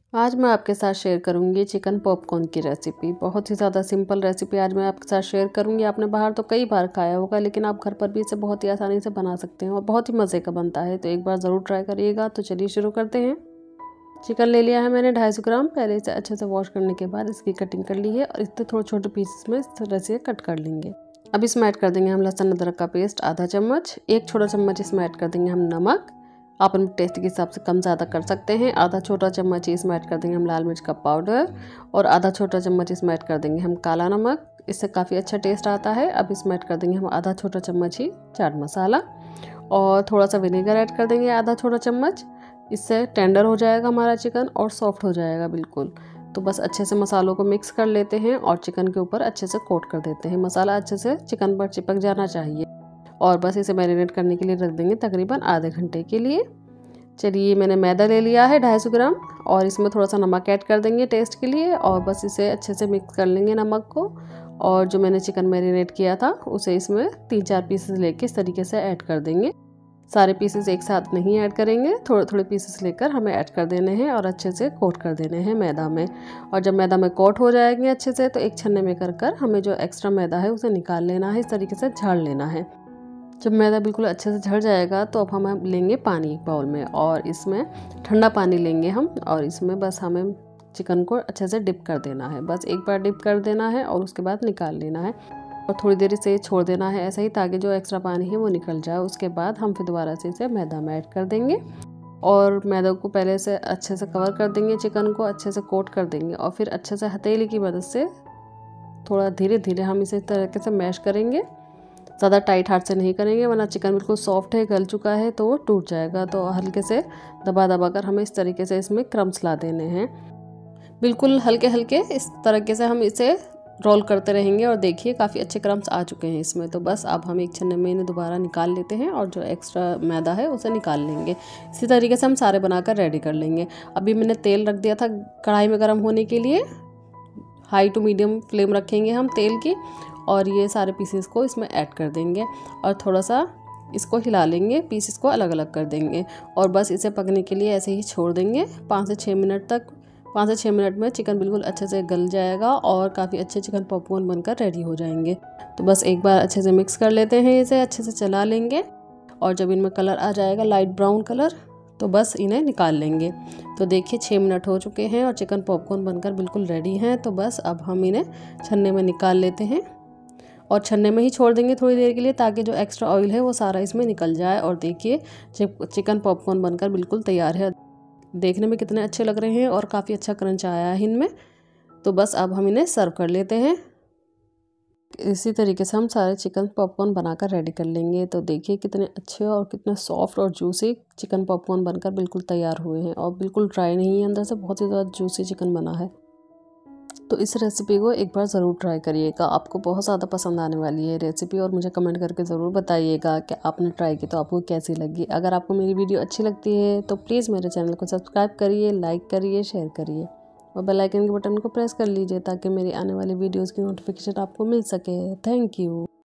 आज मैं आपके साथ शेयर करूंगी चिकन पॉपकॉर्न की रेसिपी। बहुत ही ज़्यादा सिंपल रेसिपी आज मैं आपके साथ शेयर करूंगी। आपने बाहर तो कई बार खाया होगा, लेकिन आप घर पर भी इसे बहुत ही आसानी से बना सकते हैं और बहुत ही मज़े का बनता है। तो एक बार ज़रूर ट्राई करिएगा। तो चलिए शुरू करते हैं। चिकन ले लिया है मैंने 250 ग्राम। पहले इसे अच्छे से वॉश करने के बाद इसकी कटिंग कर ली है और इतने थोड़े छोटे पीसेस में इस तरह से कट कर लेंगे। अब इसमें ऐड कर देंगे हम लहसुन अदरक का पेस्ट आधा चम्मच। एक छोटा चम्मच इसमें ऐड कर देंगे हम नमक। आप अपने टेस्ट के हिसाब से कम ज़्यादा कर सकते हैं। आधा छोटा चम्मच इसमें ऐड कर देंगे हम लाल मिर्च का पाउडर और आधा छोटा चम्मच इसमें ऐड कर देंगे हम काला नमक। इससे काफ़ी अच्छा टेस्ट आता है। अब इसमें ऐड कर देंगे हम आधा छोटा चम्मच ही चाट मसाला और थोड़ा सा विनेगर ऐड कर देंगे आधा छोटा चम्मच। इससे टेंडर हो जाएगा हमारा चिकन और सॉफ्ट हो जाएगा बिल्कुल। तो बस अच्छे से मसालों को मिक्स कर लेते हैं और चिकन के ऊपर अच्छे से कोट कर देते हैं। मसाला अच्छे से चिकन पर चिपक जाना चाहिए और बस इसे मैरिनेट करने के लिए रख देंगे तकरीबन आधे घंटे के लिए। चलिए मैंने मैदा ले लिया है 250 ग्राम और इसमें थोड़ा सा नमक ऐड कर देंगे टेस्ट के लिए और बस इसे अच्छे से मिक्स कर लेंगे नमक को। और जो मैंने चिकन मैरिनेट किया था उसे इसमें 3-4 पीसेस लेके इस तरीके से ऐड कर देंगे। सारे पीसेस एक साथ नहीं ऐड करेंगे, थोड़े थोड़े पीसेस लेकर हमें ऐड कर देने हैं और अच्छे से कोट कर देने हैं मैदा में। और जब मैदा में कोट हो जाएंगे अच्छे से तो एक छन्ने में कर हमें जो एक्स्ट्रा मैदा है उसे निकाल लेना है। इस तरीके से झाड़ लेना है। जब मैदा बिल्कुल अच्छे से झड़ जाएगा तो अब हम लेंगे पानी एक बाउल में और इसमें ठंडा पानी लेंगे हम और इसमें बस हमें चिकन को अच्छे से डिप कर देना है। बस एक बार डिप कर देना है और उसके बाद निकाल लेना है और थोड़ी देर इसे छोड़ देना है ऐसा ही, ताकि जो एक्स्ट्रा पानी है वो निकल जाए। उसके बाद हम फिर दोबारा से इसे मैदा में ऐड कर देंगे और मैदा को पहले से अच्छे से कवर कर देंगे, चिकन को अच्छे से कोट कर देंगे और फिर अच्छे से हथेली की मदद से थोड़ा धीरे धीरे हम इसे इस तरीके से मैश करेंगे। ज़्यादा टाइट हाथ से नहीं करेंगे वरना चिकन बिल्कुल सॉफ्ट है, गल चुका है तो वो टूट जाएगा। तो हल्के से दबा दबा कर हमें इस तरीके से इसमें क्रम्स ला देने हैं। बिल्कुल हल्के हल्के इस तरीके से हम इसे रोल करते रहेंगे और देखिए काफ़ी अच्छे क्रम्स आ चुके हैं इसमें। तो बस अब हम एक छन्ने में इन्हें दोबारा निकाल लेते हैं और जो एक्स्ट्रा मैदा है उसे निकाल लेंगे। इसी तरीके से हम सारे बनाकर रेडी कर लेंगे। अभी मैंने तेल रख दिया था कढ़ाई में गर्म होने के लिए। हाई टू मीडियम फ्लेम रखेंगे हम तेल की और ये सारे पीसेस को इसमें ऐड कर देंगे और थोड़ा सा इसको हिला लेंगे, पीसेस को अलग अलग कर देंगे और बस इसे पकने के लिए ऐसे ही छोड़ देंगे 5 से 6 मिनट तक। 5 से 6 मिनट में चिकन बिल्कुल अच्छे से गल जाएगा और काफ़ी अच्छे चिकन पॉपकॉर्न बनकर रेडी हो जाएंगे। तो बस एक बार अच्छे से मिक्स कर लेते हैं, इसे अच्छे से चला लेंगे और जब इनमें कलर आ जाएगा लाइट ब्राउन कलर तो बस इन्हें निकाल लेंगे। तो देखिए 6 मिनट हो चुके हैं और चिकन पॉपकॉर्न बनकर बिल्कुल रेडी हैं। तो बस अब हम इन्हें छन्ने में निकाल लेते हैं और छन्ने में ही छोड़ देंगे थोड़ी देर के लिए, ताकि जो एक्स्ट्रा ऑयल है वो सारा इसमें निकल जाए। और देखिए चिकन पॉपकॉर्न बनकर बिल्कुल तैयार है। देखने में कितने अच्छे लग रहे हैं और काफ़ी अच्छा क्रंच आया है इनमें। तो बस अब हम इन्हें सर्व कर लेते हैं। इसी तरीके से हम सारे चिकन पॉपकॉर्न बनाकर रेडी कर लेंगे। तो देखिए कितने अच्छे और कितने सॉफ्ट और जूसी चिकन पॉपकॉर्न बनकर बिल्कुल तैयार हुए हैं और बिल्कुल ड्राई नहीं है, अंदर से बहुत ही ज़्यादा जूसी चिकन बना है। तो इस रेसिपी को एक बार ज़रूर ट्राई करिएगा, आपको बहुत ज़्यादा पसंद आने वाली है रेसिपी और मुझे कमेंट करके ज़रूर बताइएगा कि आपने ट्राई की तो आपको कैसी लगी। अगर आपको मेरी वीडियो अच्छी लगती है तो प्लीज़ मेरे चैनल को सब्सक्राइब करिए, लाइक करिए, शेयर करिए और बेल आइकन के बटन को प्रेस कर लीजिए ताकि मेरी आने वाली वीडियोज़ की नोटिफिकेशन आपको मिल सके। Thank you.